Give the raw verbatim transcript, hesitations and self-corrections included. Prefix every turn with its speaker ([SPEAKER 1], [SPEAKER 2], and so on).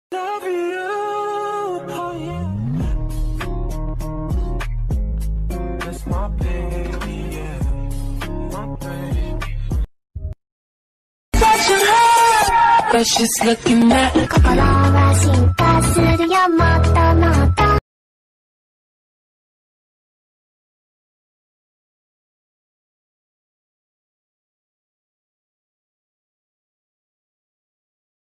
[SPEAKER 1] Love you, oh yeah. That's my baby, yeah, my baby. But she's looking at
[SPEAKER 2] 心は進化するよもっともっと